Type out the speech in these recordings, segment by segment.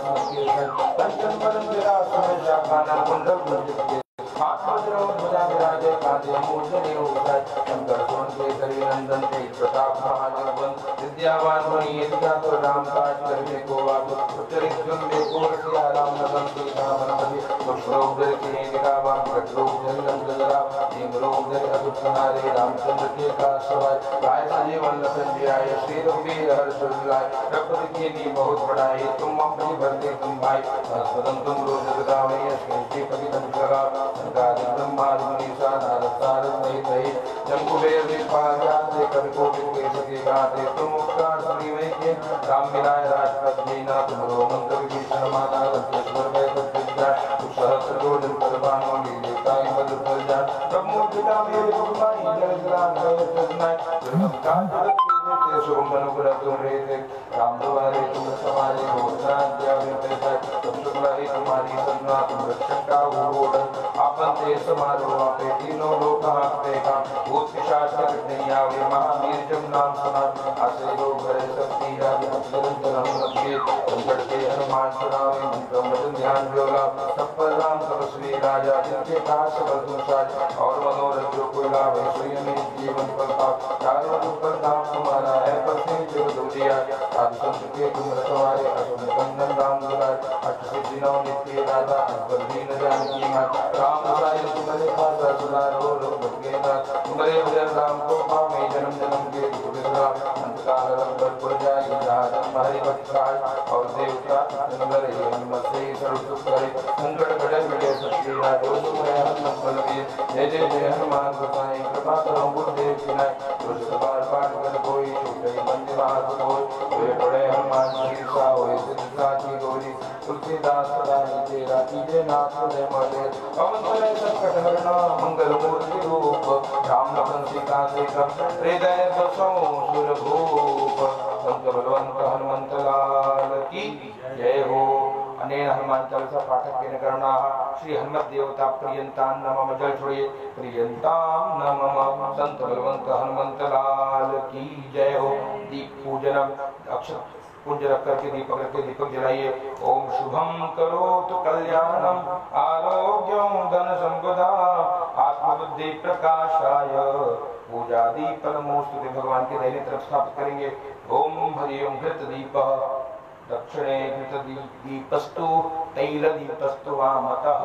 विद्यावान बनिए तो राम काज करने को उत्तरिक्षण में कोरसिया राम नगम के रामनपति पुष्परोग दर के निरावान कटरोग दर नंदरा निमरोग दर अदुत्तनारे रामचंद्र के काशवाय काय सजीवन लखन जियाय श्री रघुवीर हर्ष उल्लाय रघुपति की नी बहुत बड़ाई तुम अपनी भरते तुम भाई सदन तुम रोज जगावे श्री कवि तुम लगा संगादि ब्रह्मा मुनीसा नारद सारद सहित जंकुबेर विपाल जाते कवि को के सके गाते तुम उपकार श्री में के राम मिलाय राजपथ दीना तुम रो मंत्र विभीषण माता लंकेश्वर भय प्रतिज्ञा सहस्र जोजन परवान लीलेताय मधुर फल जान ब्रह्मो पिता मेरे भगवान जय राम जय सजनाय दुर्गम काज जगत के जेते शुभम अनुग्रह तुम रहते राम द्वारे तुम सवारे होता त्याग पैसा तुम शुक्लाही तुम्हारी सन्ना तुम रक्षक का होड़ आपन ते समारो आपे तीनों लोक आपे का भूत पिशाच निकट नहीं आवे महावीर जब नाम सुना आसे लोग भरे सब तीरा निरंतर हम लगे संकट के हनुमान सुनावे मंत्र वचन ध्यान जोला सब पर राम तपस्वी राजा जिनके काज सब तुमसाज और मनोरथ जो कोई लावे स्वयं में जीवन फलता चारों ऊपर नाम तुम्हारा है पत्नी जग दुनिया साधु संत के तुम रखवारे असुर कंदन राम दुलार अष्ट सिद्धि नौ नित्य दाता अकबर दीन जानकी मां राम साई तुम्हारे पासा सुधारो लोग भटके नाथ तुम्हारे भजन राम को पावे जन्म जन्म के दुख विश्राम अंतकाल रंग पर जाई जहाँ तुम्हारी भक्त काज और देवता जन्मरे हनुमत से सर्व सुख करे संकट घटे मिटे सच्ची राजो तुम्हारे हनुमत बल वीर जय जय जय हनुमान गोसाई कृपा करो गुरुदेव की नाय तुझ सवार पाठ कर कोई छूटे बंदे हाथ कोई वे बड़े हनुमान शीर्षा होए सिद्ध साची गौरी तुलसीदास सदा तेरा कीजे नाथ जय माते पवन तनय संकट हरना मंगल मूर्ति रूप राम लखन सीता से हृदय बसो सुर भूप संत बलवंत हनुमंत लाल की जय हो। अनेन हनुमान चालीसा पाठक के करना श्री हनुमत देवता प्रियंतान नमः जल छोड़िए प्रियंताम नमः संत बलवंत हनुमंत लाल की जय हो। दीप पूजनम अक्षत पुंज रख करके दीपक रख के दीपक जलाइए। ओम शुभम करोतु कल्याणम आरोग्यम धन संपदा आत्मबुद्धि प्रकाशाय पूजादि परमोस्तुते भगवान के दाहिने तरफ स्थापित करेंगे। ओम हरि ओम घृत दीप दक्षिणे घृत दीपस्तु तैल दीपस्तु वामतः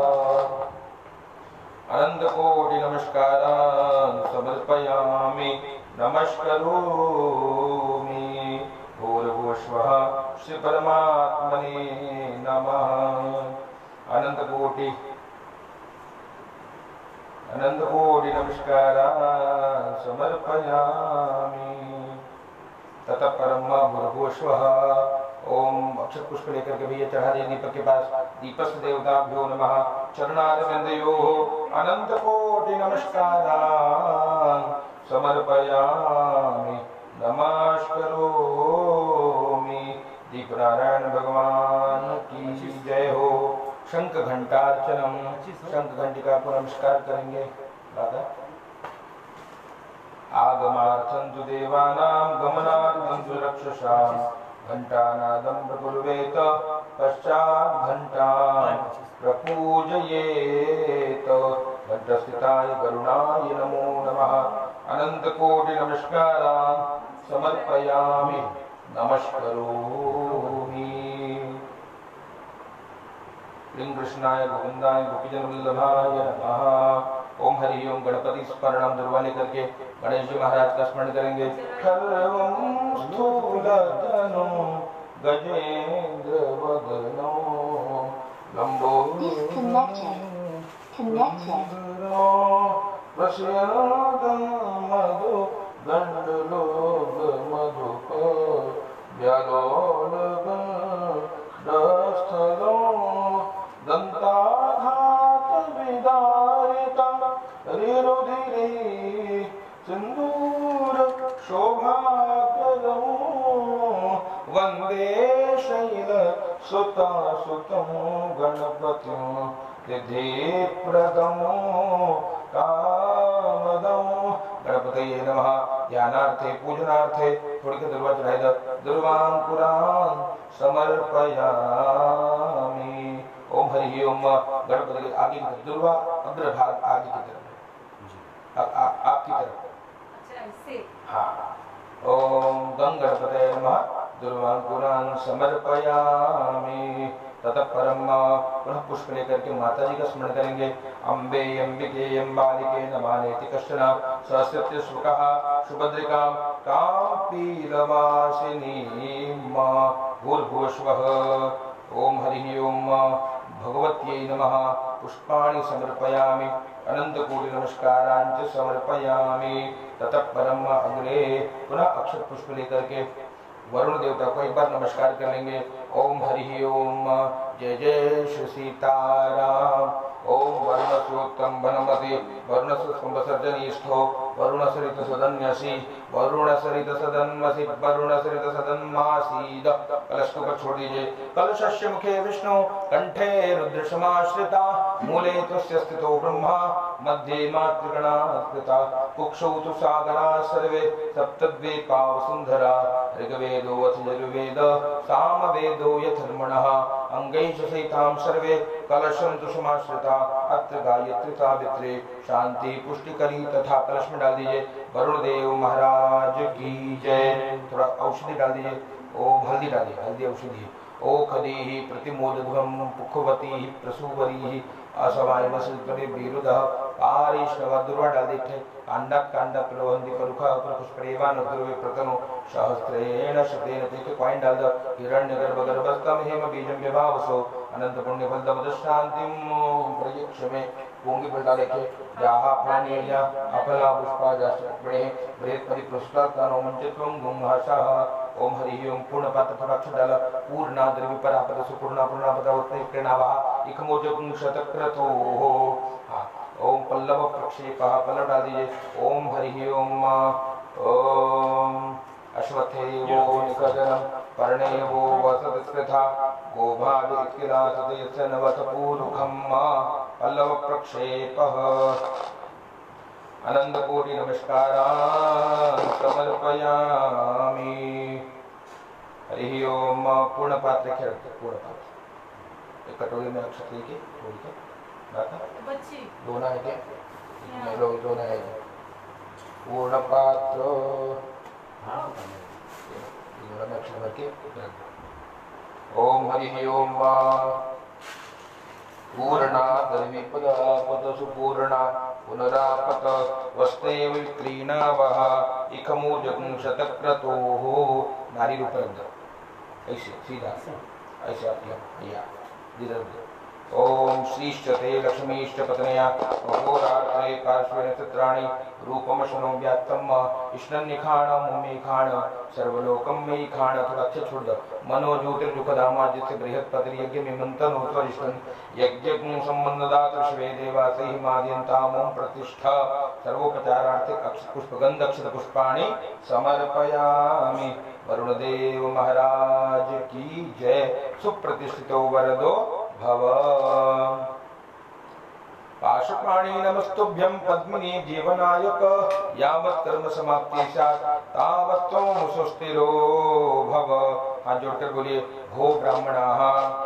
अनंत कोटि नमस्कारान् समर्पयामि नमस्करोमि। भूर्भुवस्वः श्री परमात्मने नमः। अनंत कोटि नमस्कारान् समर्पयामि। ततः परम भूर्भुवस्वः। ओम अक्षत पुष्प लेकर के भैया चढ़ा दिए दीपक के पास। दीपस्थ देवताभ्यो नमः। चरणारविंदयोः अनंत कोटि नमस्कारान् समर्पयामि नमस्करोमि। दीपनारायण भगवान की जय हो। शंख घंटार्चनम शंख घंटिका को नमस्कार करेंगे। दादा आगमार्थं तु देवानां गमनार्थं तु रक्षसां घंटानादं प्रकुर्वेत पश्चात् घंटां प्रपूजयेत। घंटस्थिताय करुणाय नमो नमः। अनंत कोटि नमस्कारान् समर्पयामि नमस्करोमि। श्री कृष्णाय गोविंदाय गोपीजन वल्लभाय नमः। ओम हरि ओम गणपति स्मरणम दुर्वाले करके गणेश जी महाराज का स्मरण करेंगे। खर्वं स्थूलधनो गजेंद्र वदनो लंबो प्रस्यदं मधु दंडलोक मधुक व्यालोलक दस्थलो दंताघात विदारिता रिरुधिरे सिंदूर शोभाकरौ वंदे शैल सुता सुतं गणपतिं सिद्धिप्रदं कामदं। गणपतये नमः। ध्यानार्थे पूजनार्थे थोड़ी के दुर्वा चढ़ाई दुर्वांकुरान् समर्पयामि। हरि ओम। गणपति आगे की तरफ, दुर्वा अग्रभाग आगे की तरफ, आपकी तरफ। अच्छा ऐसे। हाँ। ओम गं गणपतये नमः। दुर्वांकुरान् समर्पयामि। ततः परम पुनः पुष्प लेकर के माता जी का स्मरण करेंगे। अम्बे अम्बिके अम्बालिके नमानेति कश्चन सहस्रत्य सुखः सुभद्रिकां तां पीलवासिनीं भूर्भुवस्वः। ओम हरि ओम भगवत्यै नमः। पुष्पाणि समर्पयामि, अनंतकोटि नमस्कारांच समर्पयामि। ततः परम अग्रे पुनः अक्षत पुष्प लेकर के वरुण देवता को एक बार नमस्कार कर लेंगे। ओम हरि ओम। जय जय श्री सीताराम। ओम वर्णस्योत्तम वनमति वर्णस्वसर्जनीस्थो वरुणसरित सदन्यसी वरुणसरित सदन्मसि वरुणसरित सदन्मासीद। कलश को छोड़ दीजिए। कलशस्य मुखे विष्णु कंठे रुद्र समाश्रिता मूले तस्य स्थितो ब्रह्मा मध्ये मातृगणा स्थिता कुक्षौ तु सागरा सर्वे सप्तद्वीपा वसुन्धरा ऋग्वेदो अथ यजुर्वेद सामवेदो यथर्मणः अंगैश्च सहितां सर्वे कलशं तु समाश्रिता अत्र गायत्री सावित्री शांति पुष्टिकरी तथा कलश में डाल दीजिए। वरुण देव महाराज की जय। थोड़ा औषधि डाल दीजिए। ओम हल्दी डालिए, हल्दी औषधि। ओखदी प्रतिमोदध्वं पुखवती प्रसूवरी असवाय वसुपति विरुदः पारिष्णव। दुर्वा डाल दीजिए। कांडक कांडक प्रवहंति परुखा पुष्परेवा नद्रुवे प्रतनु सहस्रेण शतेन। देखिए कॉइन डाल दो। हिरण्यगर्भ गर्भस्थम हेम बीजम विभावसो अनंत पुण्य फलदम शांतिम प्रयक्षमे। पूंगी फल डाल के जाहा फलानेया अफला पुष्पा जाष्टपणे बृहत्पति पुष्पकानो मंचत्वं गुंहासः। ओम हरि ओम। पूर्ण पात्र पराक्ष डाल पूर्णा द्रव्य परापद सुपूर्णा पूर्णा पदावत्ते प्रणवा इकमोजं शतक्रतो। ओम पल्लव प्रक्षेपः पल्लव डाल दीजिए। ओम हरि ओम। ओम अश्वत्थेवो निकटनं पर्णेवो वसतस्कृता गोभावित्किलासते नवतपूरुखं पल्लव प्रक्षेपः। अनंतकोटि नमस्कारान् समर्पयामि। हरि ओम। पूर्ण पात्र रखे, पूर्ण पात्र एक कटोरी में अक्षत लेके छोड़ के बच्ची दोना है क्या? मैं लोग दोना है पूर्ण पात्र में अक्षत भर के। ओम हरि ओम। पूर्णा धर्मीपद सुपूर्णा पुनरापत वस्तेव क्लीनावः इखमूर्जं शतक्रतोः। नारी रूप रख दो ऐसे सीधा ऐसे आपया धीरे। ओम श्रीश्चते लक्ष्मीश्च पत्न्या अहोरात्रे पार्श्वे नक्षत्राणि रूपम शनो व्यात्तम इष्णन्निखाणं मुमेखाण सर्वलोकं मे खाण। थोड़ा अच्छे छोड़ दो। मनो ज्योतिर्दुःखधामा जिससे बृहत्पति यज्ञ में मंथन होता यज्ञ संबंधदात शिवे देवासैः माद्यन्तामों प्रतिष्ठा सर्वोपचारार्थिक अक्षत पुष्पगंध अक्षत पुष्पाणि समर्पयामि। वरुण देव महाराज की जय। सुप्रतिष्ठितो वरदो भव। पाशुपाणि नमस्तुभ्यं पद्मिनी जीवनायक यावत् कर्म समाप्ति स्यात् तावत् त्वं सुस्थिरो भव। हाथ जोड़कर बोलिए। भो ब्राह्मणाः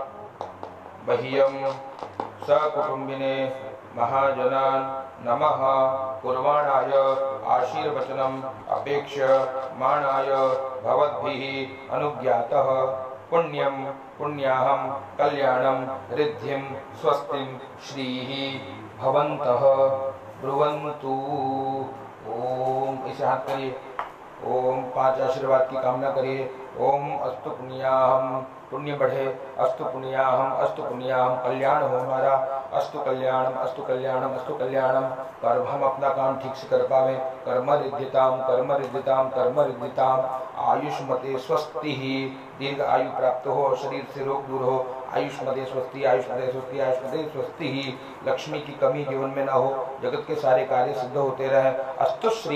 बह्यं सकुटुम्बिने महाजनान् नमः कुर्वाणाय आशीर्वचनम् अपेक्ष्यमाणाय भवद्भिः अनुज्ञातः पुण्यं पुण्याहं कल्याणं रिद्धिं स्वस्तिं श्रीः भवन्तः ब्रुवन्तु। ओम इसे हाथ करिए। ओम 5 आशीर्वाद की कामना करिए। ओम अस्तु पुण्याहम पुण्य बढ़े। अस्तु पुण्याहम कल्याण हो हमारा। अस्तु कल्याणम अस्तु कल्याणम अस्तु कल्याणम। कर हम अपना काम ठीक से कर पावे। कर्म रिद्धिताम आयुष्मते स्वस्ति ही। दीर्घ आयु प्राप्त हो, शरीर से रोग दूर हो। आयुष्मते स्वस्ति स्वस्ति ही। लक्ष्मी की कमी जीवन में न हो। जगत के सारे कार्य सिद्ध होते रहे। अस्तु श्री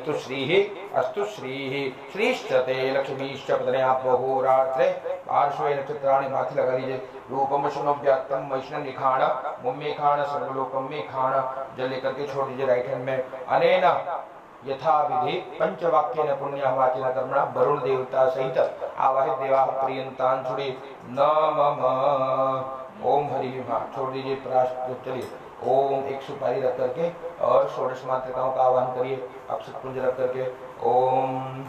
ही श्रीश्चते लक्ष्मीश्च पत्न्या बहुरात्रे पार्श्वे नक्षत्राणि। माथे लगा लीजिए। रूपम शनो व्यात्तम वैष्णव निखाण मुम्मे खाण सर्वलोकम में खाण। जल लेकर के छोड़ दीजिए राइट हैंड में। अनेना यथा विधि पंचवाक्येन पुण्यवाचन कर्मणा वरुण देवता सहित आवाहित देवा प्रियंतान छुड़े नमः। ओम ह्रीं हाँ छोड़ दीजिए प्राश। तो चलिए ओम एक सुपारी रख करके और षोडश मातृकाओं का आह्वान करिए अक्षत पुंज रख करके। ओम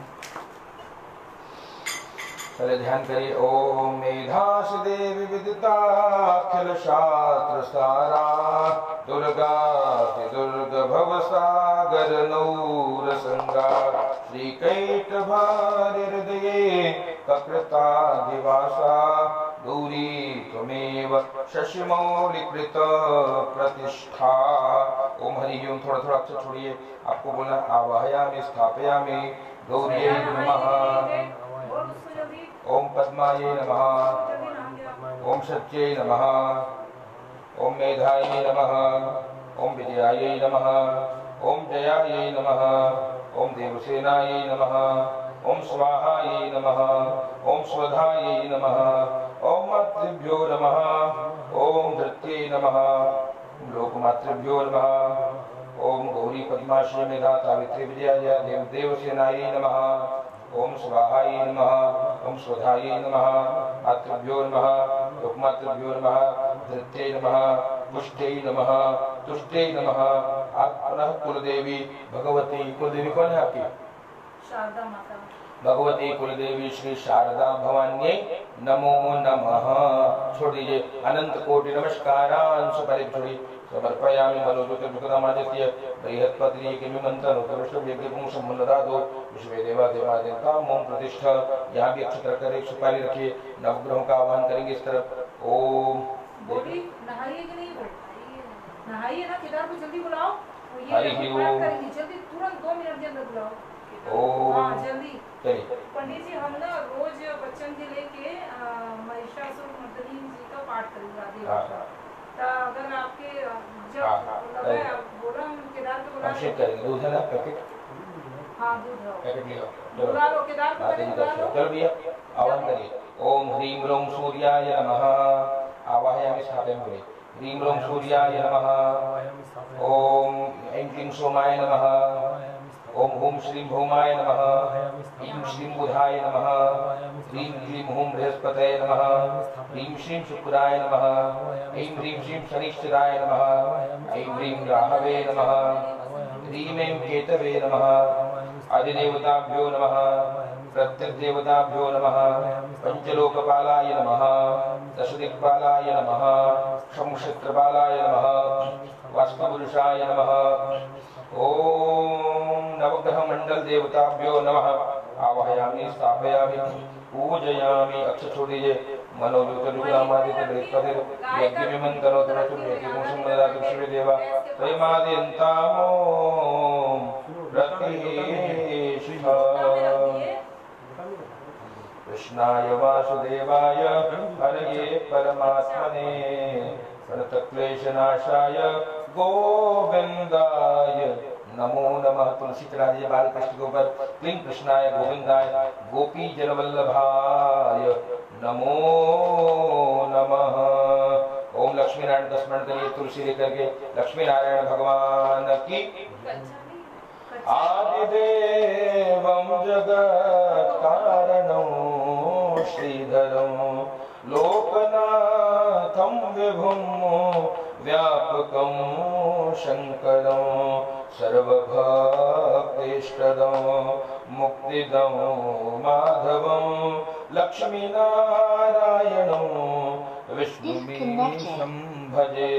पहले ध्यान करिए। ओम मेधास देवी विदिताखिल शास्त्र सारा दुर्गा दुर्ग भव सागर नौर संगार श्रीकैट भार हृदये ककृता दिवासा दूरी त्वमेव शशिमौलिकृत प्रतिष्ठा। ओम हरि ओम थोड़ा थोड़ा अक्षर छोड़िए। आपको बोलना आवाहयामि स्थापयामि गौर्यै नमः। ओम पद्मायै नमः। ओम सत्यै नमः। ओम मेधायै नमः। ओम विजयायै नमः। ओम जयायै नमः। ओम देवसेनायै नमः। ओम स्वाहायै नमः। ओम स्वधायै नमः। ओम मातृभ्यो नमः। ओम धृत्यै नमः। लोकमातृभ्यो नमः। ओम गौरी पद्माश्री मेधा सावित्री विजयाय देव देवसेनायै नमः। ओम स्वाहायै नमः। ओम स्वधायै नमः। मातृभ्यो नमः। लोकमातृभ्यो नमः। धृत्यै नमः। पुष्टै नमः। तुष्टै नमः। आप पुनः कुलदेवी भगवती, कुलदेवी कौन है आपकी? शारदा माता। भगवती कुलदेवी श्री शारदा भवान्यै नमो नमः। छोड़ दीजिए। अनंत कोटि नमस्कारान् सुपरिक्षुरी समर्पयामि मनोज्योतिर्मुखरामादित्य बृहत्पत्नी किमिमन्त्रं उत्कृष्टं यज्ञपुं सम्मन्नदातो विश्वे देवा देवादिता मोम प्रतिष्ठा। यहाँ भी अक्षत रखकर एक सुपारी रखिए। नवग्रहों का आह्वान करेंगे इस तरफ। ओम नहाइए कि नहीं? नहाइए ना, केदार को जल्दी बुलाओ। हरि ओम जल्दी तुरंत 2 मिनट के अंदर बुलाओ। ओम जल्दी। चलिए पंडित जी हम ना रोज बच्चन के लेके महिषासुर मर्दनी जी का पाठ करेंगे। तो अगर आपके जब लगा बोला हम केदार को बुला करेंगे। दूध है ना पैकेट? हाँ दूध है पैकेट लियो। बुला लो केदार को बुला लो। चलो भैया आह्वान करिए। ओम ह्रीं ह्रों सूर्याय नमः। आवाहयामि स्थापयामि। ह्रीं ह्रों सूर्याय नमः। ओम ऐं क्लीं सोमाय नमः। ओम हूं श्रीं भौमाय नमः। ह्रीं श्रीं बुधाय नमः। ह्रीं क्लीं हूं बृहस्पतये नमः। ह्रीं श्रीं शुक्राय नमः। ऐं ह्रीं श्रीं शनिश्चराय नमः। ऐं ह्रीं राहवे नमः। ह्रीं ऐं केतवे नमः। आदिदेवताभ्यो नमः। प्रत्यग्देवताभ्यो नमः। पंचलोकपालाय नमः। दशदिक्पालाय नमः। संक्षेत्रपालाय नमः। वास्तुपुरुषाय नमः। ओम नवग्रह मंडल देवताभ्यो नमः। आवाहयामि स्थापयामि पूजयामि। अक्षर छोड़ दीजिए। मनोज्योतिर्मुखरामादित्य बृहस्पति यज्ञमिमन्त्रो तनोतु यज्ञपुं सम्मन्नदातु विश्वे देवा त्रयमाद्यन्तामो प्रतिष्ठा। कृष्णाय वासुदेवाय हरये परमात्मने प्रणतक्लेशनाशाय गोविंदाय नमो नमः। तुलसी चढ़ा दीजिए बालकृष्ण के ऊपर। क्लीं कृष्णाय गोविंदाय गोपी जनवल्लभाय नमो नमः। ओम लक्ष्मी नारायण का स्मरण करिए तुलसी लेकर के। लक्ष्मी नारायण भगवान की। आदिदेवं जगत् कारणं श्रीधरं लोकनाथं विभुं व्यापकं शंकरं सर्वभक्तिष्टदं मुक्तिदं माधवं लक्ष्मीनारायणं विष्णुमीशं भजे।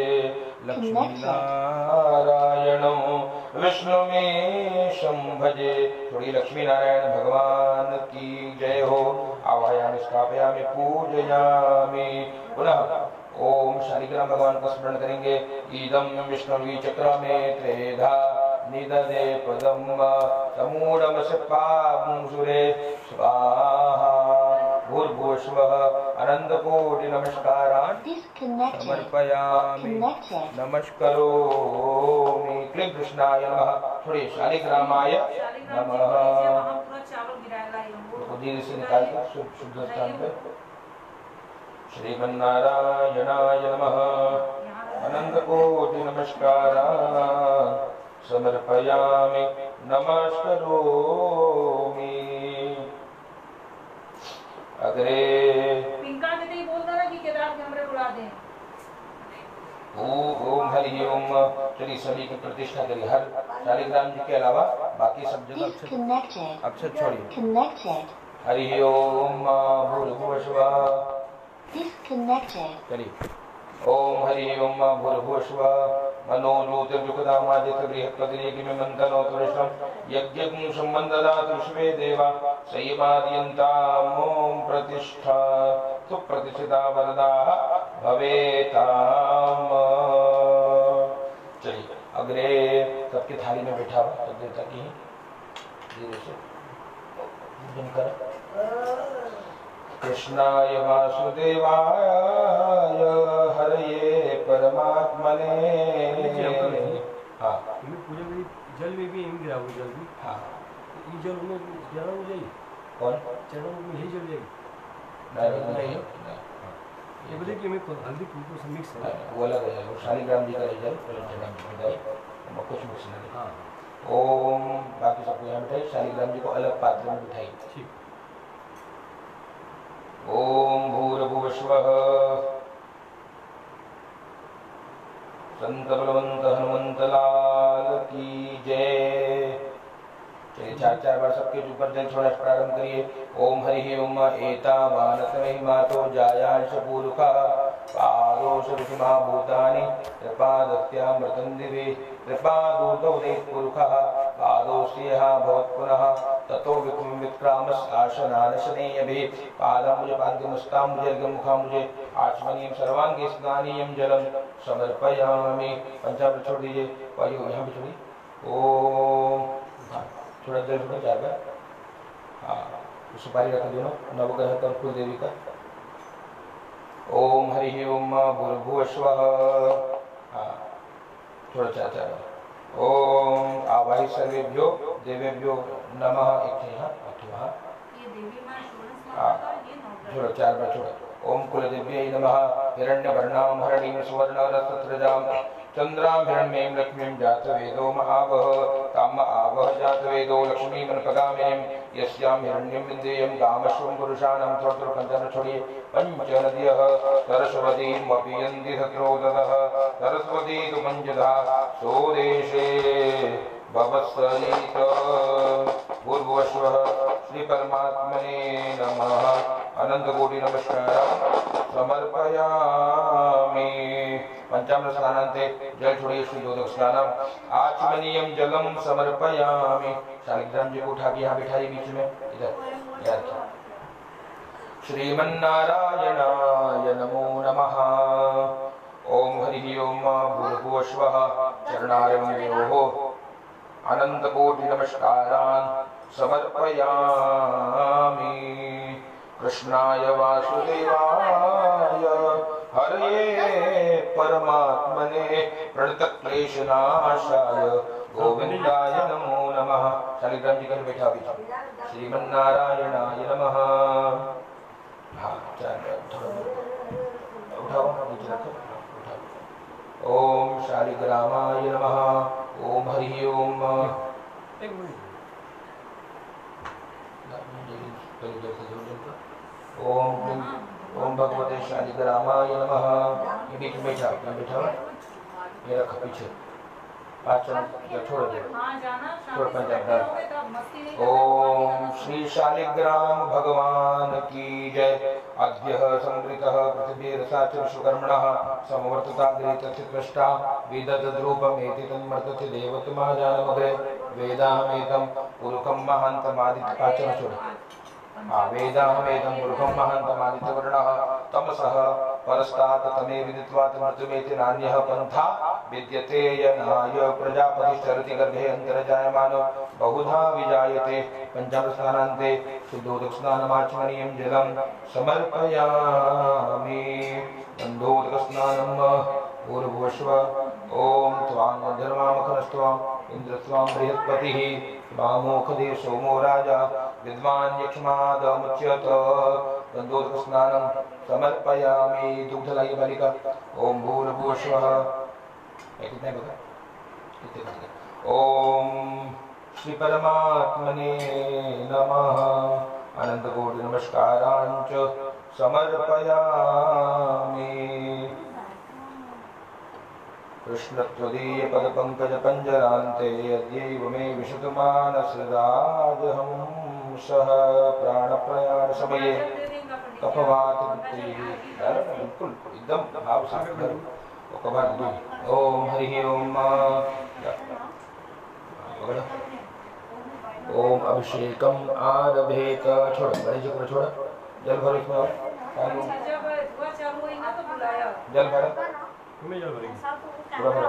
लक्ष्मीनारायणं विष्णुमीशं भजे। थोड़ी लक्ष्मी नारायण भगवान की जय हो। आवाहयामि स्थापयामि पूजयामि। पुनः ओम शालिग्राम भगवान का स्मरण करेंगे। इदं विष्णुवी चक्रमे त्रेधा निदधे पदम समूढ़मस्य पामुसुरे स्वाहा भूर्भुवस्वः। अनंतकोटि नमस्कारान् समर्पयामि नमस्करोमि। क्लीं कृष्णाय नमः। थोड़ी शालिग्रामाय नमः। धीरे से निकालकर शुद्ध स्थान पे। श्रीमन्नारायणाय नमः। अनंतकोटि नमस्कारान् समर्पयामि नमस्करोमि। अग्रे पिंका के नहीं बोल देना कि केदार के हमरे बुला दें। ओम हरि ओम। चलिए सभी की प्रतिष्ठा करिए। हर शालिग्राम जी के अलावा बाकी सब जगह अक्षर छोड़िए। हरि ओम भूर्भुवः स्वः। चलिए ओम हरि ओम भूर्भुवः स्वः। मनो ज्योतिर्जुगदामादित्य बृहस्पतिर्यज्ञमिमन्तनोतुरिष्टं यज्ञं संबन्धदातु विश्वे देवा संयमादियन्ताम् ओम प्रतिष्ठा सुप्रतिष्ठिता वरदाः भवेताम्। चलिए अग्रे सबकी थाली में बैठा हुआ तब देर तक ही धीरे से पूजन कर। कृष्णाय वासुदेवाय हरये परमात्मने। हाँ पूजा में जल में भी यही गिरा हुआ जल भी। हाँ ये जल में गिरा हो जाए कौन चरणों में यही जल जाएगी। नहीं ये बोले कि मैं हल्दी कुमकुम से मिक्स है वो अलग है। वो शालिग्राम जी का जल शालिग्राम जी का जल कुछ मिक्स नहीं। हाँ ओम बाकी सबको यहाँ बिठाई। शालिग्राम जी को अलग पात्र में बिठाई। ठीक। ओम भूर्भुवः स्वः। संत बलवंत हनुमंत लाल की जय। चलिए चार चार बार सबके ऊपर जल छोड़ना प्रारंभ करिए। ओम हरि ओम एतावानस महिमातो जायांश पूरुखा पादोष विषमा भूतानि कृपादत्यामृतं दिवे कृपादूतौदे पुरुखः पादोष्यः भवत्पुनः ततो विक्रामशासनानशनेयभिः पादाम्बुज पाद्यमस्ताम्बुज मुखाम्बुजे आचमनीयं सर्वांगे स्नानीयं जलं समर्पयामि। पंचामृत छोड़ दीजिए। वायु यहाँ पे छोड़िए। ओम थोड़ा देर थोड़ा चार बार। हाँ सुपारी रख दोनों नवग्रह का कुल देवी का। ओम हरि ओम भूर्भुवः स्वः। हाँ थोड़ा चार चार बार। ओम आवाहि सर्वेभ्यो देवेभ्यो नमः। एक यहाँ ये देवी मां षोडश हाँ माता ये नवग्रह। छोड़ो चार बार छोड़ो। ओम कुलदेव्यै नमः। हिरण्यवर्णां हरणीं सुवर्णरसत्रजां चंद्रां हिरण्मयीं लक्ष्मीं जातवेदो महावः ताम आवह जातवेदो लक्ष्मीमनपगामिनीं यस्यां हिरण्यं विद्येयं कामश्वं पुरुषाणां थोड़ा पंचन छोड़िए। पंचनद्यः सरस्वतीं वपीयन्ति तत्रोदतः सरस्वती तु पंचधा सोदेशे भवत्सहित। भूर्भुवः स्वः। श्री परमात्मने नमः। अनंत कोटि नमस्कार समर्पयामि। पंचामृत स्नानान्ते जल छोड़िए। श्रीयोदक स्नानम आचमनीयं जलम समर्पयामि। शालिग्राम जी को उठा के यहाँ बिठाइए बीच में इधर। श्रीमन्नारायणाय नमो नमः। ओम हरि ओम भूर्भुवः स्वः। चरणारविन्दयोः अनंत कोटि नमस्कारान् समर्पयामि। कृष्णाय वासुदेवाय हरये परमात्मने प्रणतक्लेशनाशाय गोविंदाय नमो नमः। शालिग्राम जी का बैठा बीच। श्रीमन्नारायणाय नमः। हाँ उठाओ नीचे रखो। ओम शालिग्रामाय नमः। ओम हरि ओम। ओम भगवते शालिग्रामाय नमः। ये बीच में बैठा ये रखा पीछे। आचरण छोड़ दो। ओम श्री शालिग्राम भगवान की जय। अद्य संवृतः पृथिवीरसा च विश्वकर्मणः समवर्तताग्रे तथितष्टा विदधद्रूपमेति तन्मर्तते देवतमाजानमग्रे वेदाहमेतं पुरुखं महान्तमादित्य। आचरण छोड़। वेदाहमेतं पुरुखं महान्तमादित्यवर्णः तमसः परस्तात् तमे विदित्वात् मृत्युमेति नान्यः पन्था विद्यते यनाय प्रजापतिश्चरति गर्भे अन्तर्जायमानो बहुधा विजायते। पंचामृत स्नानान्ते शुद्धोदक स्नानमाचमनीयं जलं समर्पयामि। गन्धोदक स्नानं भूर्भुवः स्वः। ओम त्वां धर्मामखनस्त्वां इन्द्रस्त्वां बृहस्पतिः वामोखदे सोमो राजा विद्वान् यक्ष्मादमुच्यत। गन्धोदक स्नानं समर्पयामि। दुग्धलायी बालिका। ओम भूर्भुवः स्वः। कितने बता? ओम श्री परमात्मने नमः। अनंत कोटि नमस्कारांच समर्पयामि। कृष्णत्वदीयपदपङ्कजपञ्जरान्ते अद्यैव मे विशतु मानसराजहंसः प्राणप्रयाणसमये कफवातपुत्रीः। बिल्कुल एकदम भाव से ओम हरि ओम। ओम अभिषेकम आरभेत। छोड़ बड़े जी को छोड़, जल भरो इसमें और जल भरो तुम्हें जल भरेगी पूरा भरो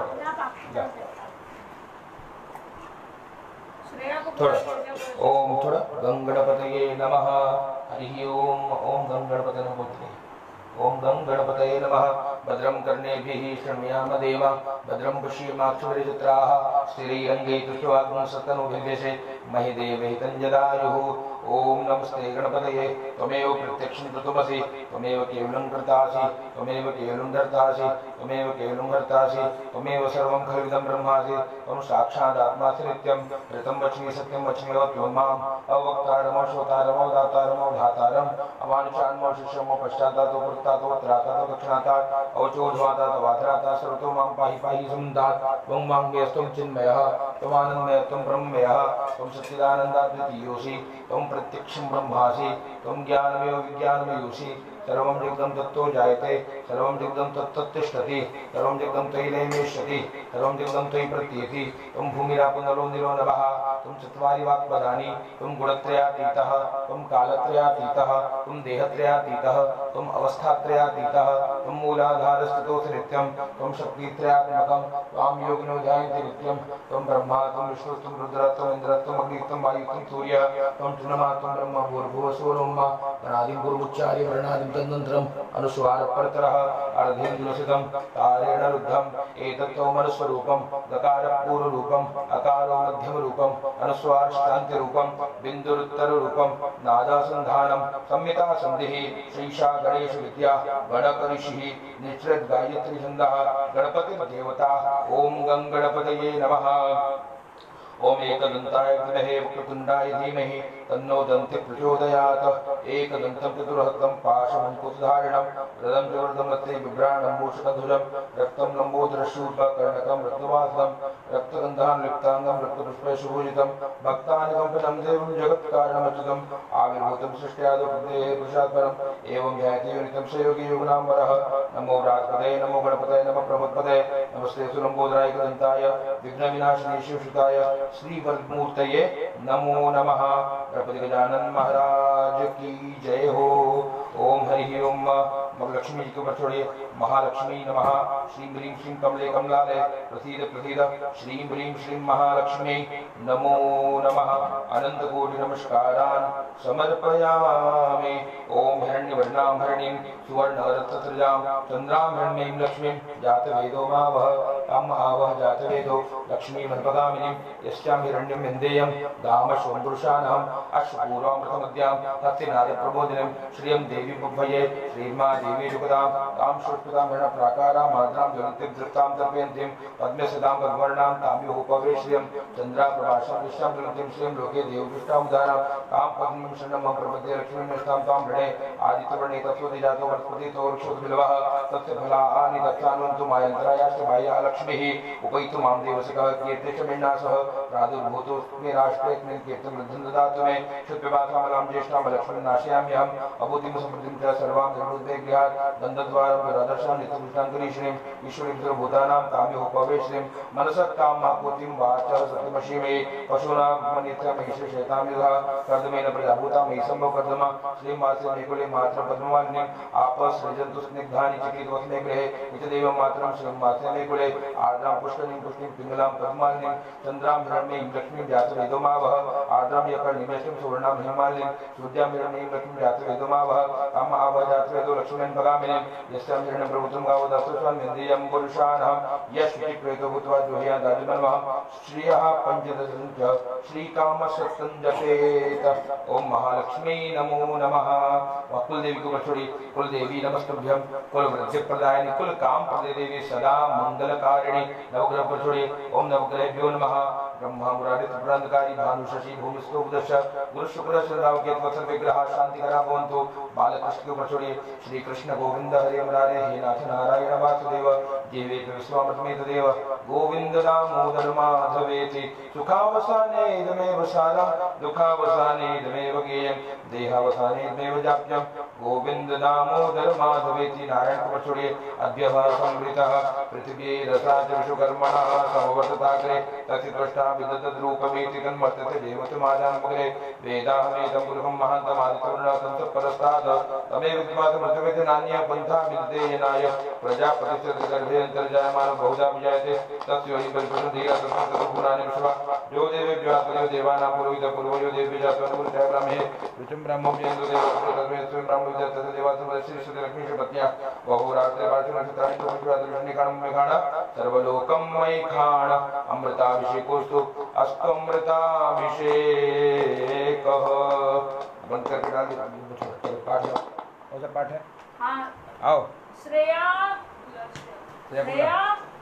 थोड़ा। ओम थोड़ा गंगणपतये नमः। हरि ओम। ओम गंगणपतये नमः। ओम गंगणपतये नमः। भद्रं कर्णेभिः शृणुयाम देवा, भद्रं पश्येमाक्षभिर्जत्राः, स्थिरैरङ्गैः तुष्टुवागुंसतनुभिर्यसे महि देवहितं जदायुः। ओम नमस्ते गणपतये। त्वमेव प्रत्यक्षं कृतमसि, त्वमेव केवलं कर्तासि, त्वमेव केवलं धर्तासि, त्वमेव केवलं हर्तासि, त्वमेव सर्वं खलुदं ब्रह्मासि, त्वं साक्षादात्मासि नित्यं। ऋतं वच्मि सत्यं वच्मि त्वं माम् अवक्तारमवशोतारमवदातारमवधातारम् अमानुषान्मशिष्यमो पश्चातातो पुरस्तातो त्रातातो दक्षिणातात् अवचोर्ध्वातात् वाधरातात् सर्वतो मां पाहि पाहि समुदात्। त्वं वाङ्मयस्त्वं चिन्मयः, त्वमानन्दमयस्त्वं ब्रह्ममयः, त्वं सच्चिदानन्दाद्वितीयोऽसि, त्वं प्रत्यक्षं ब्रह्मासि, त्वं ज्ञानमेव विज्ञानमयोऽसि। सर्वं जगदं तत्तो जायते, सर्वं जगदं तत्तत्तिष्ठति, सर्वं जगदं त्वयि लयमेष्यति, सर्वं जगदं त्वयि प्रतीयति। त्वं भूमिरापो नलो निलो नभः, त्वं चत्वारि वाक्पदानि, त्वं गुणत्रयातीतः, त्वं कालत्रयातीतः, त्वं देहत्रयातीतः, त्वं अवस्थात्रयातीतः, त्वं मूलाधारस्थितोऽसि नित्यं, त्वं शक्तित्रयात्मकं, त्वां योगिनो ध्यायन्ति नित्यं। त्वं ब्रह्मा, त्वं विष्णु, त्वं रुद्रः, त्वं इन्द्रः, त्वं अग्निः, त्वं वायुः, त्वं सूर्यः, त्वं चुनमा, त्वं ब्रह्म भूर्भुवस्वरोम्मा अनादिं गुरुमुच्चार्य वर्णादिं तन्मन्त्रम् अनुस्वारपरतरः अर्धेन्दुलसितं तारेण रुद्धम्। एतत्त्वमनुस्वरूपं गकारपूर्वरूपं अकारो मध्यमरूपं अनुस्वारश्रान्तिरूपं बिन्दुरुत्तररूपं नादासन्धानं संहितासन्धिः श्रीशा गणेश विद्या गणकऋषिः निश्चित गायत्री छन्दः गणपतिर्देवता। ओम गंगणपतये नमः। ओम एकदन्ताय विद्महे वक्रतुण्डाय धीमहि तन्नो दन्ति प्रचोदयात्। एकदन्तं चतुर्हस्तं पाशमङ्कुशधारिणं रदं च वरदं वत्ते बिभ्राणं मूषकध्वजं रक्तं लम्बोदरशूर्पकर्णकं रक्तवासं रक्तगन्धान् लिप्ताङ्गं रक्तपुष्पैः सुभूषितं भक्तानिकं पदं देवं जगत्कारणमच्युतम् आविर्भूतं सृष्ट्यादौ प्रदेहे पुरुषात्परम् एवं ध्यायति योनितं स योगी योगनाम्बरः। नमो व्रातपतये नमो गणपतये नमः प्रमोदपतये नमस्ते सुलम्बोदराय एकदन्ताय विघ्नविनाशिने शिवसुताय श्रीवरदमूर्तये नमो नमः। गणपति गजानन महाराज की जय हो। ओम हरि ओम। लक्ष्मी जी के ऊपर छोड़िए। महालक्ष्मी नमः। श्रीं ह्रीं श्रीं कमले कमलालय प्रसीद प्रसीद श्रीं ह्रीं श्रीं महालक्ष्मी नमो नमः। अनंत कोटि नमस्कारान् समर्पयामि। ओम हिरण्यवर्णां हरिणीं सुवर्णरत्नसृजां चन्द्रां हिरण्मयीं लक्ष्मीं जातवेदो मावह ताम् आवह जातवेदो लक्ष्मीमनुपगामिनीं यस्यां हिरण्यं विन्देयं गामश्वं पुरुषाणाम् अश्वपूर्वामृतमद्यां हस्तिनादप्रबोधिनीं श्रियं देवी बुभये श्रीर्मा देवी जुगदां तां श्रुष्टुतां हिरण्यप्राकारां माद्रां ज्वलन्तीं दृष्टां तर्पयन्तीं पद्मसदां पद्मवर्णां ताम्योः पवे श्रियं चन्द्राप्रभासां विश्वां ज्वलन्तीं श्रियं लोके देवदृष्टां उदारां तां पद्मं शरणं प्रपद्ये लक्ष्मीं निष्ठां तां वृणे आदित्यवर्णे तत्त्वति जातो वनस्पतितो वृक्षोद्भिलवः तस्य फलानि दत्तानुन्तु मायन्तरायाश्च बाह्या लक्ष्मीः उपैतु मां देवसखः कीर्तिशमिन्नासः प्रादुर्भूतोऽस्मि राष्ट्रेऽस्मिन् कीर्तिं वृद्धिं ददातु मे शुद्धविभासामलां ज्येष्ठां लक्ष्मीं नाशयाम्यहम् अभूतिं समृद्धिं च सर्वां निर्वृद्धिगृहात् गन्धद्वारं दुरादर्शां नित्यपुष्टां गिरीश्रीं ईश्वरीं सर्वभूतानां ताम्योः पवेश्रीं मनसः कामापूर्तिं वाचः सत्यमशीमे पशूनां मनित्यमहिषेतां युधः कर्दमेन प्रजाभूतां मयि सम्भव कर्दम श्रीमास्य मेकुले मात्रं पद्मवालिनीं आपसृजन्तु स्निग्धानि चिकीर्वस्मे गृहे नित्यदेवं मात्रं श्रीमास्य मेकुले आर्द्रां पुष्करीं पुष्टिं पिङ्गलां पद्मवालिनीं चन्द्रां हिरण्मयीं लक्ष्मीं जातवेदो मावह आर्द्रां यकर्णिमेष्टिं सुवर्णां हिमालिनीं सूर्यां हिरण्मयीं लक्ष्मीं जातवेदो मावह ताम् आवह जातवेदो लक्ष्मीं भगामिनीं यस्यां हिरण्यं प्रभुत्रं गावो दासस्वान् विन्देयं पुरुषाणां यश्चित्प्रेतो भूत्वा दुह्या दाजुमन्वः श्रियः पञ्चदशं च श्रीकामशतं जपेत। ओम महालक्ष्मी नमो नमः। कुलदेवी को छोड़ी। कुलदेवी नमस्तुभ्यं कुलवृद्धिप्रदायिनी कुलकामप्रदे देवी सदा मंगलकारिणी। नवग्रह को छोड़ी। ओम नवग्रहेभ्यो नमः। ब्रह्मा मुरारी त्रिपुरांधकारी भानु शशि भूमिस्थो बुधश्च गुरु शुक्र चन्द्राव केतु विग्रह शांतिकरा भवन्तु। बालकृष्ण के ऊपर छोड़िए। श्री कृष्ण गोविंद हरे मुरारे हे नाथ नारायण वासुदेव जीवेत विश्वामृतमेत देव गोविंद दामोदर माधवेति सुखावसाने इदमेव सारं दुःखावसाने इदमेव गेयं देहावसाने इदमेव जाप्यं गोविंद दामोदर माधवेति नारायण प्रचुरे अद्यः संवृतः पृथिवी रसाच विश्वकर्मणः समवर्तताग्रे तथितृष्टा विदतद्रूपमेति कन्वर्तते देवतमादान्मुग्रे वेदाहमेतं पुरुषं महान्तमादिपूर्णतं परस्तात् तमेव विद्वात् मृतवेति नान्यः पन्था विद्यते येनाय प्रजापतिस्य गर्भे अन्तर्जायमानो बहुधा विजायते तस्य हि परिपुरुषं धीरा तस्मै तत्पुराणि विश्वा यो देवेभ्यो आत्मयो देवानां पुरोहितः पूर्वो यो देवेभ्यो आत्मनुपुरुषः ब्राह्मे विष्णुं ब्रह्मं येन्दु देवः तस्मै स्वयं ब्रह्म विद्यात् देवासुरस्य श्री लक्ष्मी पत्न्या बहुरात्रे पार्श्वनक्षत्राणि तोषिवादृष्णिकाणं मेघाण सर्वलोकं मयि खाण अमृताभिषेकोस्तु अस्तमृताभिषेकः बंद करके डाल दे पाठ है कौन सा पाठ है हाँ आओ श्रेया श्रेया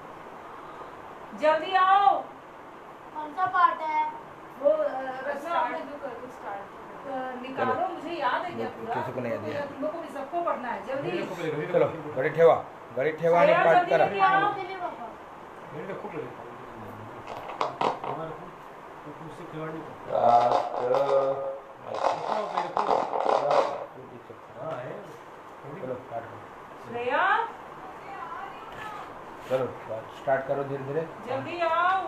जल्दी आओ कौन सा पार्ट है? वो रचना आपने जो कर स्टार्ट निकालो मुझे याद है क्या पूरा किसी को नहीं याद है तुम लोगों को भी सबको पढ़ना है जल्दी चलो घड़ी ठेवा ने पाठ करा जल्दी आओ दिल्ली पापा। मेरे खूब लगे हमारे को उससे खिलवाड़ नहीं करता हाँ है चलो पाठ श्रेया चलो स्टार्ट करो धीरे धीरे जल्दी आओ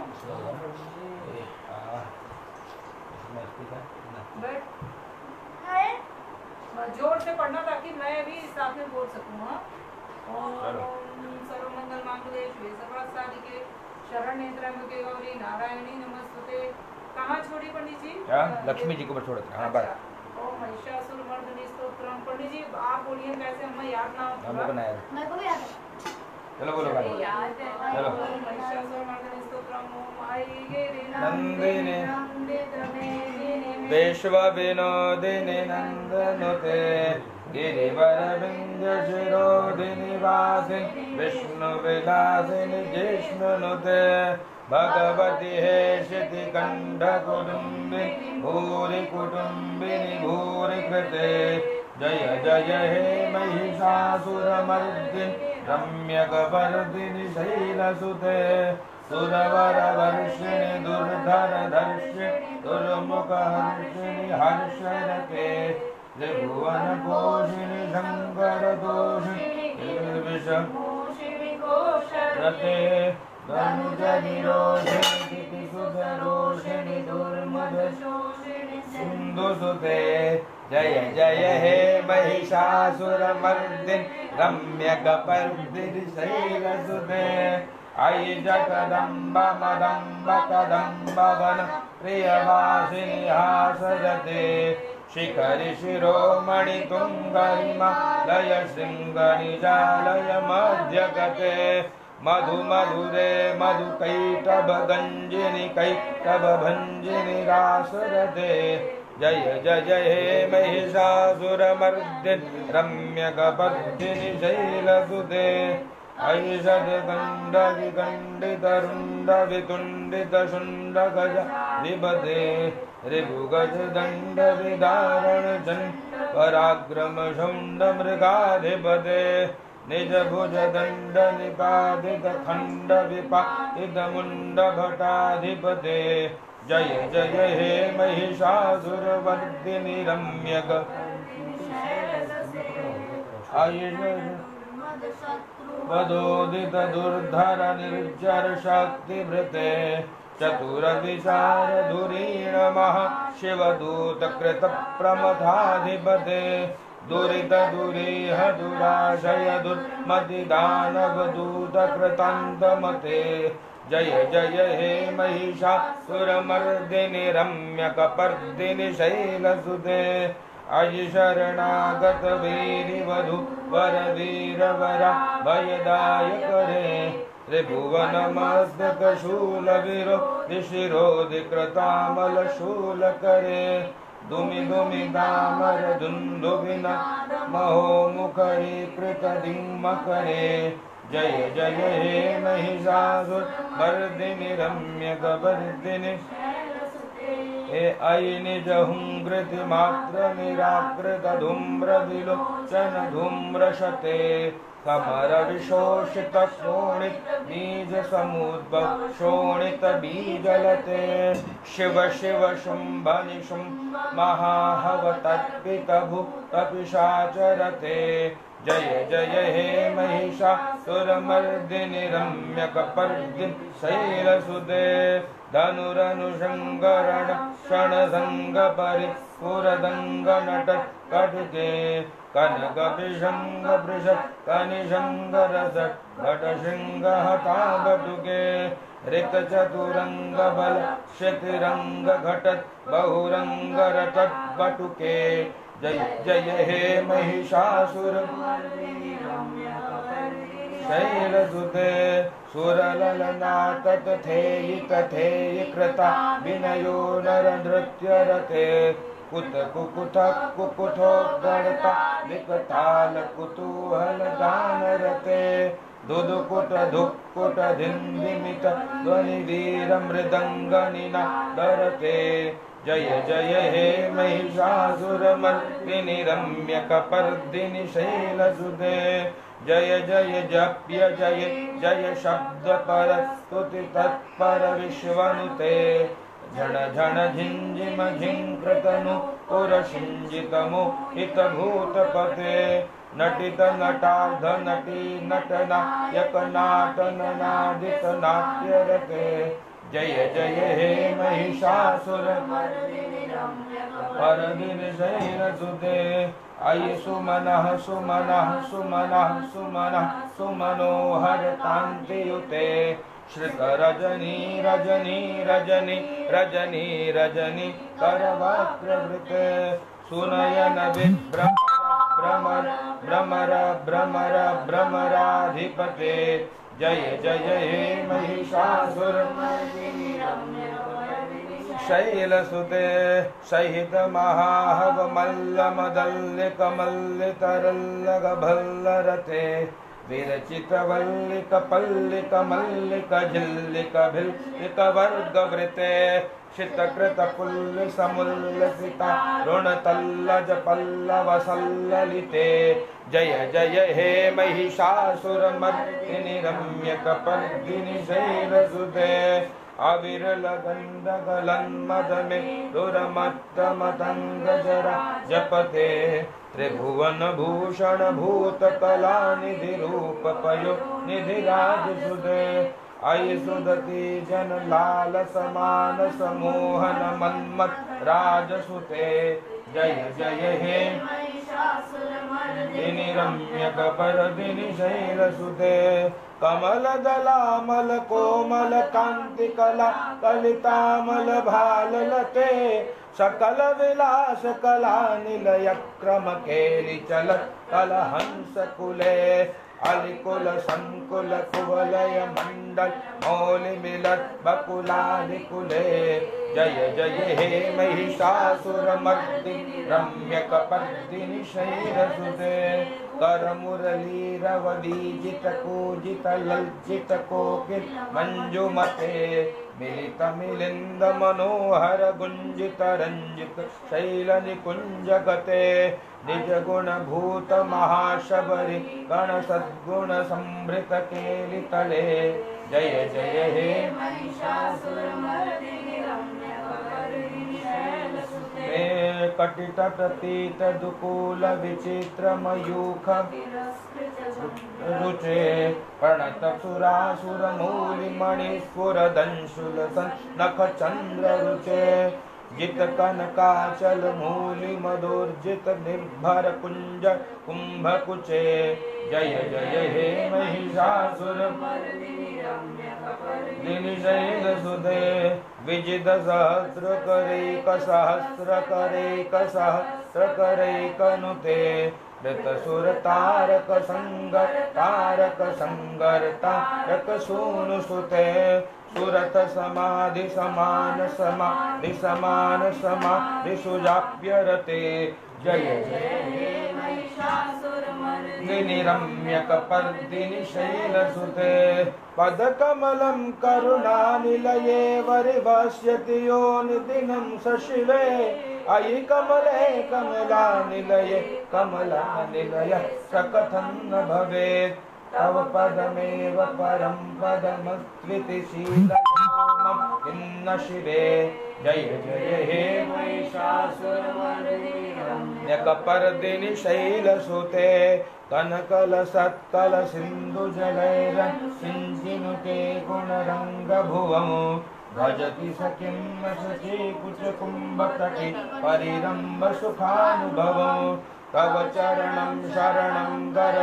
बैठ है? जोर से पढ़ना ताकि मैं भी साथ में बोल सकूं। हाँ ओम सर्वमंगल मांगल्ये शिवे सर्वार्थसाधिके शरण्ये त्र्यंबके गौरी नारायणी नमस्तुते। कहाँ छोड़ी पंडित जी? लक्ष्मी जी को ऊपर छोड़ दो। हाँ बस ओम महिषासुरमर्दिनी स्तोत्रम। पंडित जी आप बोलिए कैसे, हमें याद ना हो हम लोग को नहीं याद। मेरे को भी याद है। चलो बोलो भाई याद है। चलो। ओम महिषासुरमर्दिनी स्तोत्रम। ओम ऐगिरि नंदिनी नंदितमेदिनि विश्वविनोदिनि नन्दनुते गिरिवरविन्द्यशिरोधिनि वासिनि विष्णुविलासिनि जिष्णुनुते भगवति हेशिति कण्ठकुटुम्बिनि भूरि कुटुम्बिनि भूरि कृते जय जय हे महिषासुरमर्दिनि रम्यकवर्दिनि शैलसुते सुरवरवर्षिणि दुर्धरधर्षिणि दुर्मुखहर्षिणि हर्षरते त्रिभुवनपोषिणि शङ्करदोषिणि निर्विषरते धनुजनिरोधिनि सुधरोषिणि दुर्मदशोषिणि सिन्धुसुते जय जय हे महिषासुरमर्दिनि रम्यकपर्दिनि शैलसुते अयि जगदम्ब मदम्ब कदम्ब वन प्रियवासिनि हासरते शिखरि शिरोमणि तुङ्गरिमालय शृङ्गनिजालय मध्यगते मधु मधुरे मधुकैटभगञ्जिनि कैटभभञ्जिनि रासरते जय जय हे महिषासुरमर्दिनि रम्यकपर्दिनि शैलसुते ऐषद्गण्डविगण्डितरुण्डवितुण्डितशुण्डगजाधिपते ऋभुगजदण्डविधारणचण्ड पराक्रमशुण्डमृगाधिपते निजभुजदण्डनिपातितखण्डविपातितमुण्डभटाधिपते जय जय हे महिषासुरवर्दिनि रम्यक वदोदित दुर्धर निर्जर शक्तिभृते चतुरविचारधुरीण महाशिवदूतकृत प्रमथाधिपते दुरित दुरीह दुराशय दुर्मतिदानवदूतकृतान्तमते जय जय हे महिषासुरमर्दिनि रम्यकपर्दिनि शैलसुते अयि शरणागत वीरिवधु वर वीरवरा भयदायक रे त्रिभुवनमस्तक शूल विरोधि शिरोधि कृतामल शूल करे दुमि दुमि दामर दुन्दुभिना महो मुखरी कृत दिङ्म करे जय जय हे महिषासुरमर्दिनि रम्यकपर्दिनि हे अयि निजहुङ्कृति मात्र निराकृत धूम्र विलोचन धूम्रशते कमर विशोषित शोणित बीज समुद्भव शोणित बीजलते शिव शिव शुंभ निशुंभ महाहव तत्पित भूत पिशाचरते जय जय हे महिषासुरमर्दिनि रम्यकपर्दिनि शैलसुते धनुरनुषङ्गरण क्षणसङ्ग परिस्फुरदङ्ग नटत् कटुके कनक विषङ्ग बृषत् कनिषङ्ग रसत् घटशृङ्ग हता बटुके ऋत चतुरङ्ग बल क्षतिरङ्ग घटत् बहुरङ्ग रटत् बटुके जय जय हे महिषासुर शैलसुते सुरललना तथेयि तथेयि कृता विनयो नरनृत्यरते कुत कुकुथ कुकुथो गणता विकताल कुतूहल गानरते दुदुकुट धुक्कुट धिन्दिमित ध्वनि वीर मृदङ्गनिना दरते जय जय हे महिषासुरमर्दिनि रम्यकपर्दिनि शैलसुते जय जय जप्य जय जय शब्द पर स्तुति तत्पर विश्वनुते झण झण झिंझिम झिंकृतनु पुरशिंजित मोहित भूतपते नटित नटार्ध नटी नटनायक नाटन नादित नाट्यरते जय जय हे महिषासुरमर्दिनि रम्यकपर्दिनि शैलसुते अयि सुमनः सुमनः सुमनः सुमनः सुमनोहर कान्तियुते श्रित रजनी रजनी रजनी रजनी रजनी करवक्त्रवृते सुनयन विभ्रम भ्रमर भ्रमर भ्रमर भ्रमराधिपते जय जय हे महिषासुरमर्दिनि शैलसुते सहित महाहव मल्ल मदल्लिक मल्लितरल्लग भल्लरते विरचित वल्लिक पल्लिक मल्लिक झिल्लिक भिल्लिक वर्गवृते शितकृत पुल्ल समुल्लसिता ऋणतल्लज पल्लव सल्ललिते जय जय हे महिषासुरमर्दिनि रम्यकपर्दिनि शैलसुते अविरल गन्धगलन्मदमे दुरमत्तमतङ्ग जरा जपते त्रिभुवन भूषण भूतकला निधि रूप पयो निधिराज सुदे अयि सुदति जन लाल समान समोहन मन्मथ राजसुते जय जय हे महिषासुरमर्दिनि रम्यकपर्दिनि शैलसुते कमल दलामल कोमल कांति कला कलितामल भाललते सकल विलास कला निलय क्रम केलि चलत कलहंस कुले अलिकुल संकुल कुवलय मंडल मौलि मिलत बकुलादि कुले जय जय हे महिषासुरमर्दिनि रम्यकपर्दिनि शैलसुते कर मुरली रव बीजित कूजित लज्जित कोकिल मंजुमते मिलित मिलिंद मनोहर गुंजित रंजित शैल निकुंज गते निज गुण भूत महाशबरी गण सद्गुण संभृत केलि तले जय जय हे महिषासुरमर्दिनि रम्यकपर्दिनि शैलसुते कटित प्रतीत दुकूल विचित्र मयूख रुचे प्रणत सुरासुर मूलि मणिस्फुर दंशुल नख चंद्र रुचे जित कनकाचल मूलि मधुर्जित निर्भर कुंज कुंभ कुचे जय जय हे महिषासुरमर्दिनि रम्यकपर्दिनि शैलसुते विजित सहस्र करैक सहस्र करैक सहस्र करैक नुते ऋत सुर तारक संगर तारक सूनु सुते सुरत समाधि समान समाधि समान समाधि सुजाप्यरते जय जय हे महिषासुरमर्दिनि विनिरम्यकपर्दिनि शैलसुते पदकमलं करुणानिलये वरिभाष्यति यो निदिनं सशिवे अयि कमले कमलानिलये कमलानिलय स कथं न भवेत् तव पदमेव परं पदमस्त्विति शीलसोमं इन्न शिवे जय जय हे महिषासुरमर्दिनि शैलसुते कनकलसत्कल सिन्धुजलैरसिञ्चिनुते गुणरङ्गभुवं भजति सखिं शचीकुचकुम्भतटे परिरम्भसुखानुभवं तव चरणं शरणं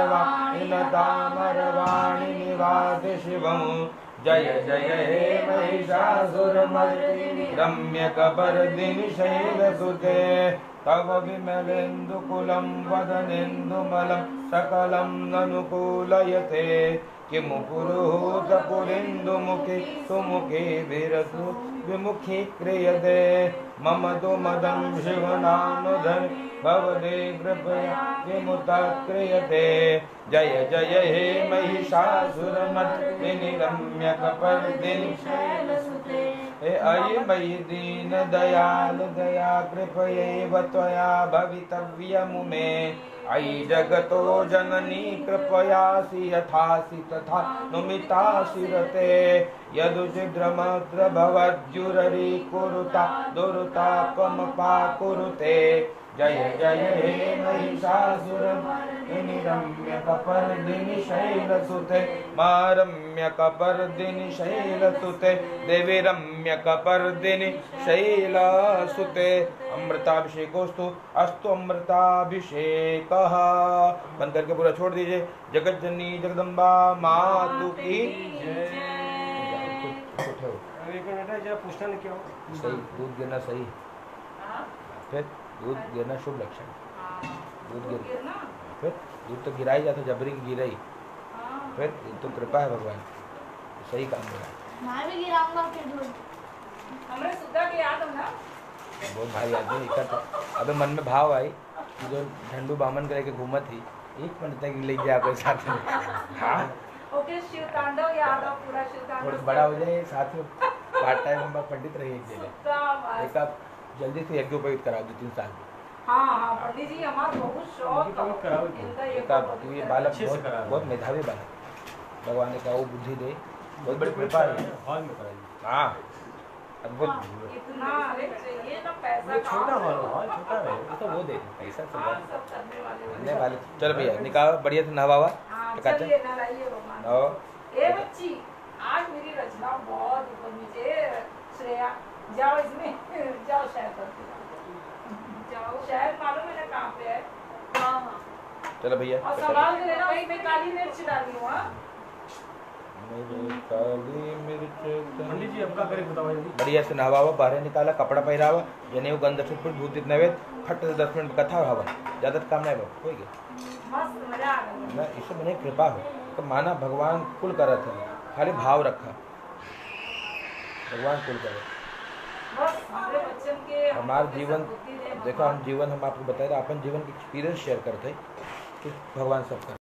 गरवाणि निवाति शिवं जय जय हे महिषासुरमर्दिनि रम्यकपर्दिनि शैलसुते तव विमलेन्दुकुलं वदनेन्दुमलं सकलं ननुकूलयते किमु पुरुहूतपुरेन्दुमुखि सुमुखे विरतु विमुखी क्रियते मम तु मदं शिवनानुधर भवदे कृपया विमुता क्रियते जय जय हे महिषासुरमर्दिनि रम्यकपर्दिनि शैलसुते हे अयि मयि दीन दयाल दया कृपयैव त्वया भवितव्यमु मे अयि जगतो जननी कृपयासि यथासि तथा नुमितासि रते यदुचिद्रमद्र भवद्युररी कुरुता दुरुतापमपाकुरुते जय जय हे महिषासुरमर्दिनि रम्यकपर्दिनि शैलसुते मा रम्यकपर्दिनि शैलसुते देवी रम्यकपर्दिनि शैलसुते अमृताभिषेकोस्तु अस्तु अमृताभिषेकः बंद करके पूरा छोड़ दीजिए। जगत जननी जगदम्बा मातु की एक मिनट है जरा पूछना नहीं क्या हो सही दूध गिरना सही फिर दूध गिरना शुभ लक्षण दूध गिरना फिर दूध तो गिरा ही जाता जबरी की गिरा ही फिर तो कृपा है भगवान सही काम हो रहा है मैं भी गिराऊंगा फिर दूध हमरे सुद्धा के याद हो ना बहुत भारी आदमी इकट्ठा अबे मन में भाव आई कि जो झंडू बामन करे के घूमत थी 1 मिनट तक ले गया कोई साथ में हाँ ओके शिव तांडव याद हो पूरा शिव तांडव थोड़ा बड़ा हो जाए साथ में पार्ट टाइम हम पंडित रहे एक जगह एक आप जल्दी से यज्ञोपवीत करा 2-3 साल में हाँ हाँ पंडित जी हमारा बहुत शौक यज्ञोपवीत कराओ इनको। इनका एक आप ये बालक अच्छे से बहुत करा दो। बहुत मेधावी बालक भगवान ने कहा वो बुद्धि दे बहुत बड़ी कृपा है हॉल में कराइए हाँ अद्भुत इतना अरे चाहिए ना पैसा ये छोटा कहाँ हॉल से? हॉल छोटा है तो वो दे पैसा सब हाँ, सब करने वाले करने वाले चलो भैया निकाल बढ़िया से नहवा हाँ टकाटक चलिए ना लाइए भगवान और ए बच्ची आज मेरी रचना बहुत ऊपर नीचे श्रेया जाओ इसमें जाओ शायद करके जाओ शायद मालूम है ना कहाँ पे है हाँ हाँ चलो भैया और संभाल के लेना वहीं पे काली मिर्च डाली हूँ हाँ मेरे काली मिर्च पंडित जी अब क्या करें बताओ जल्दी बढ़िया से नहवावा बाहर निकाला कपड़ा पहरावा जनेऊ गंध से फुट धूत नैवेद्य फट से 10 मिनट कथा हवा ज्यादा काम नहीं बाबू हो गया मस्त मजा आ गया ना इससे मैंने कृपा हो तो माना भगवान कुल कर था खाली भाव रखा भगवान कुल करे बस हमारे बच्चन के हमारा जीवन बुद्धि दे देखो हम जीवन हम आपको बता रहे अपन जीवन के एक्सपीरियंस शेयर करते हैं कि भगवान सब कर